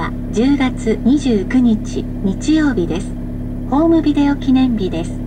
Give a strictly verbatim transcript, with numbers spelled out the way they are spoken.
はじゅうがつにじゅうくにち日曜日です。ホームビデオ記念日です。